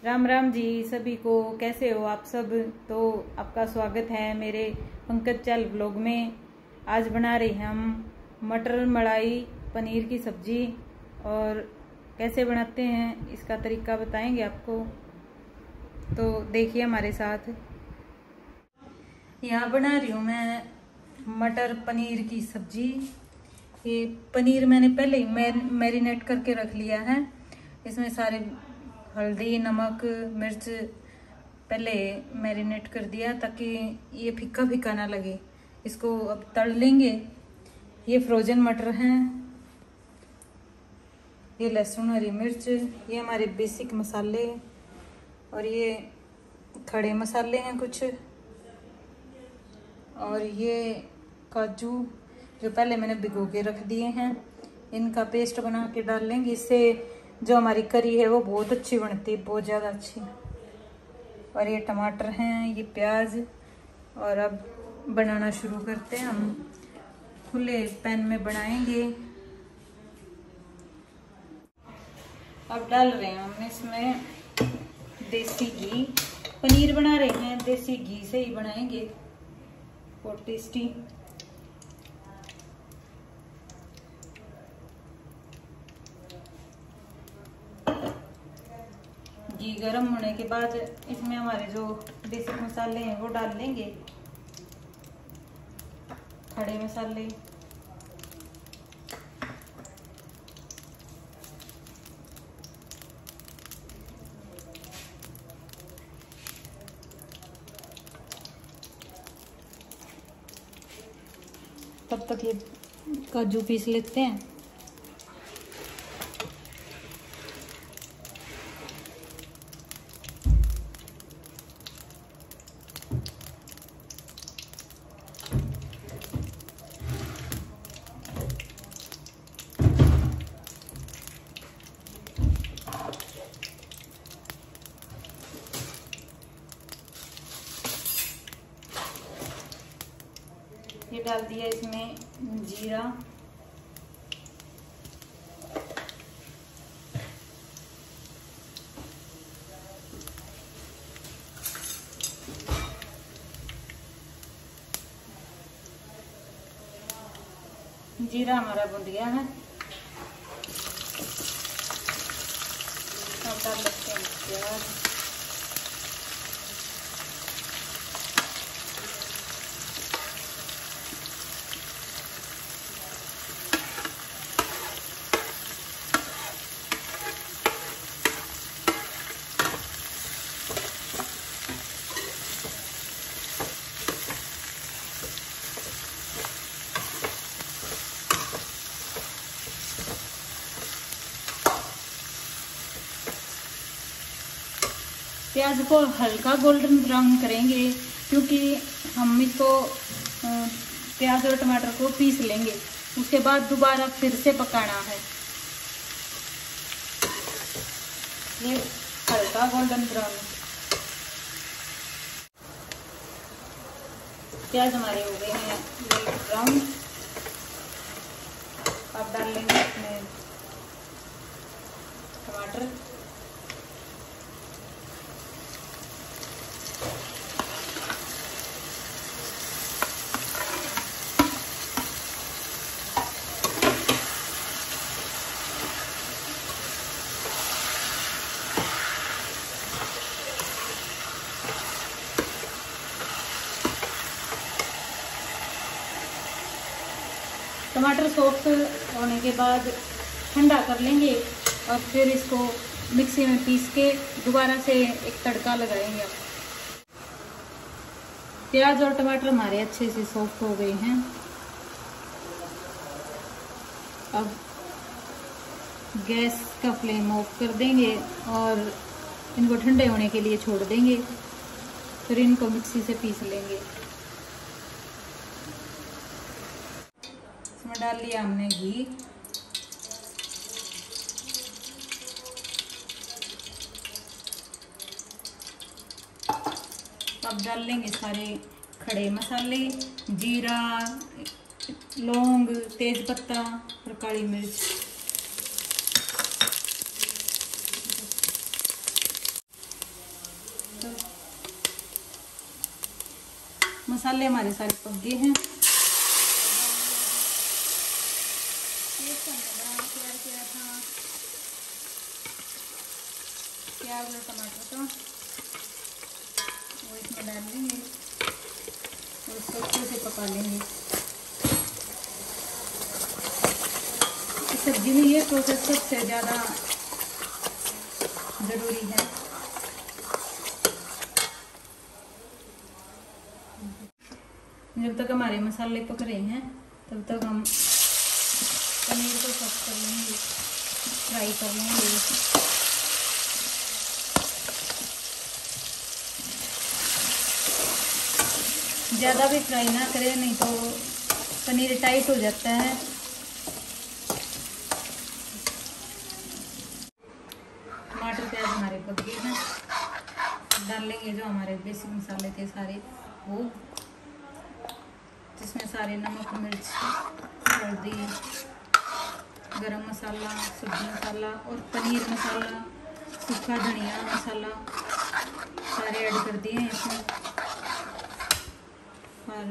राम राम जी सभी को। कैसे हो आप सब। तो आपका स्वागत है मेरे पंकज चाल व्लॉग में। आज बना रहे हैं हम मटर मलाई पनीर की सब्जी, और कैसे बनाते हैं इसका तरीका बताएंगे आपको। तो देखिए हमारे साथ। यहाँ बना रही हूँ मैं मटर पनीर की सब्जी। ये पनीर मैंने पहले ही मैरिनेट करके रख लिया है। इसमें सारे हल्दी नमक मिर्च पहले मैरिनेट कर दिया ताकि ये फीका फीका ना लगे। इसको अब तल लेंगे। ये फ्रोजन मटर हैं, ये लहसुन हरी मिर्च, ये हमारे बेसिक मसाले, और ये खड़े मसाले हैं कुछ, और ये काजू जो पहले मैंने भिगो के रख दिए हैं। इनका पेस्ट बना के डाल लेंगे। इससे जो हमारी करी है वो बहुत अच्छी बनती है, बहुत ज़्यादा अच्छी। और ये टमाटर हैं, ये प्याज। और अब बनाना शुरू करते हैं हम। खुले पैन में बनाएंगे। अब डाल रहे हैं हम इसमें देसी घी। पनीर बना रहे हैं देसी घी से ही बनाएंगे, बहुत टेस्टी। घी गर्म होने के बाद इसमें हमारे जो बेसिक मसाले हैं वो डाल लेंगे। खड़े मसाले, तब तक ये काजू पीस लेते हैं। ये डाल दिया इसमें जीरा, जीरा हमारा भुन गया है। अब डाल लेते हैं प्याज, प्याज को हल्का गोल्डन ब्राउन करेंगे, क्योंकि हम इसको प्याज और टमाटर को पीस लेंगे। उसके बाद दोबारा फिर से पकाना है। ये हल्का गोल्डन ब्राउन। प्याज हमारे हो गए हैं ब्राउन। अब डाल लेंगे इसमें टमाटर, टमाटर सॉफ्ट होने के बाद ठंडा कर लेंगे और फिर इसको मिक्सी में पीस के दोबारा से एक तड़का लगाएंगे। प्याज और टमाटर हमारे अच्छे से सॉफ्ट हो गए हैं। अब गैस का फ्लेम ऑफ कर देंगे और इनको ठंडे होने के लिए छोड़ देंगे। फिर इनको मिक्सी से पीस लेंगे। इसमें डाल लिया हमने घी, अब डाल लेंगे सारे खड़े मसाले, जीरा, लौंग, तेज पत्ता और काली मिर्च। सब मसाले हमारे सारे पक गए हैं। तैयार किया था प्याज और टमाटर का, वो इसमें डाल लेंगे और इसको अच्छे से पका लेंगे। इस सब्जी में ये प्रोसेस सबसे ज़्यादा ज़रूरी है। जब तक हमारे मसाले पक रहे हैं तब तक हम पनीर को सॉफ्ट कर लेंगे, फ्राई कर लेंगे। ज़्यादा भी फ्राई ना करें, नहीं तो पनीर टाइट हो जाता है। टमाटर प्याज हमारे पक गए हैं। डाल लेंगे जो हमारे बेसिक मसाले थे सारे, वो जिसमें सारे नमक, मिर्च, हल्दी, गरम मसाला, सब्जी मसाला और पनीर मसाला, सूखा धनिया मसाला सारे ऐड कर दिए हैं इसमें। और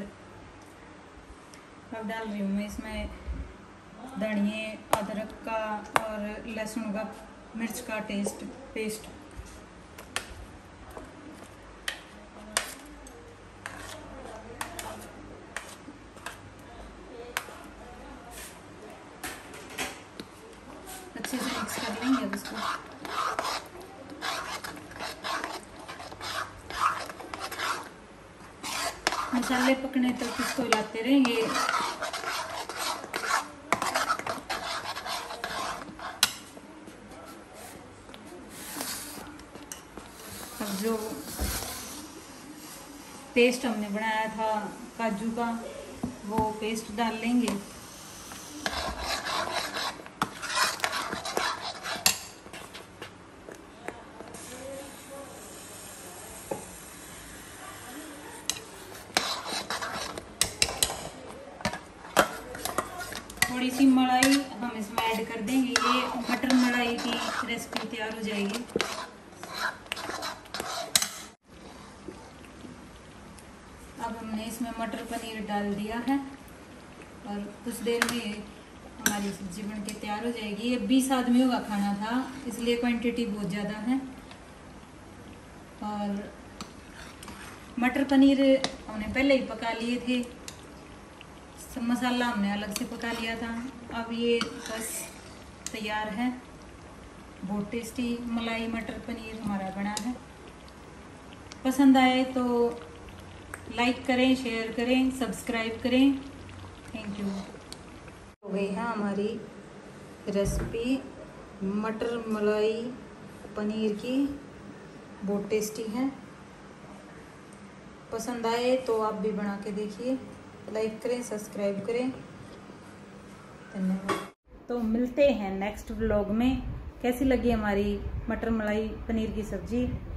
अब डाल रही हूँ मैं इसमें धनिए, अदरक का और लहसुन का, मिर्च का पेस्ट। अच्छे से मिक्स कर लेंगे अब इसको। मसाले पकने तक इसको हिलाते रहेंगे। अब जो पेस्ट हमने बनाया था काजू का, वो पेस्ट डाल लेंगे। थोड़ी सी मलाई हम इसमें ऐड कर देंगे। ये मटर मलाई की रेसिपी तैयार हो जाएगी। अब हमने इसमें मटर पनीर डाल दिया है और कुछ देर में हमारी सब्जी बनके तैयार हो जाएगी। ये 20 आदमियों का खाना था, इसलिए क्वांटिटी बहुत ज़्यादा है। और मटर पनीर हमने पहले ही पका लिए थे, सब मसाला हमने अलग से पका लिया था। अब ये बस तैयार है। बहुत टेस्टी मलाई मटर पनीर हमारा बना है। पसंद आए तो लाइक करें, शेयर करें, सब्सक्राइब करें। Thank you. हो गई है हमारी रेसिपी मटर मलाई पनीर की, बहुत टेस्टी है। पसंद आए तो आप भी बना के देखिए। लाइक करें, सब्सक्राइब करें। धन्यवाद। तो मिलते हैं नेक्स्ट व्लॉग में। कैसी लगी हमारी मटर मलाई पनीर की सब्जी?